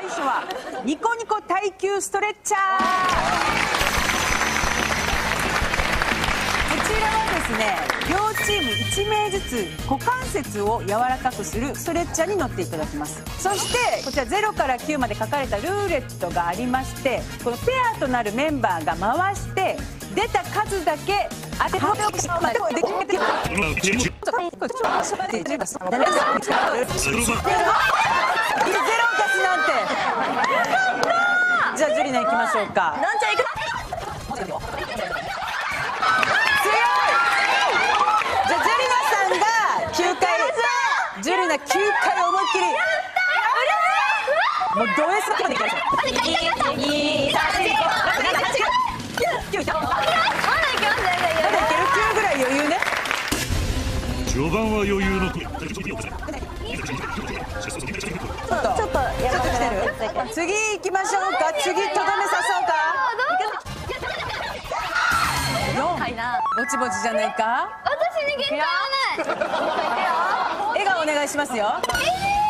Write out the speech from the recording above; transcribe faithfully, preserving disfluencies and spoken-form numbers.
最初はニコニコ耐久ストレッチャー。こちらはですね、両チームいち名ずつ股関節を柔らかくするストレッチャーに乗っていただきます。そしてこちらゼロからきゅうまで書かれたルーレットがありまして、このペアとなるメンバーが回して出た数だけ当てはめをしまでできる。ゼロ足すなんて。じゃあジュリナ行きましょうか。 なんちゃん行く。 ジュリナきゅうかい思いっきり。もうド S までいきましょう。いち、に、さん、よん、きゅう、まだいけますね。まだいける。きゅうぐらい余裕ね。 序盤は余裕の声。ちょっとちょっとやらせてる。 次行きましょうか。次とどめさそうか。よん、ぼちぼちじゃないか。 私に限界はない。 笑顔お願いしますよ。 えー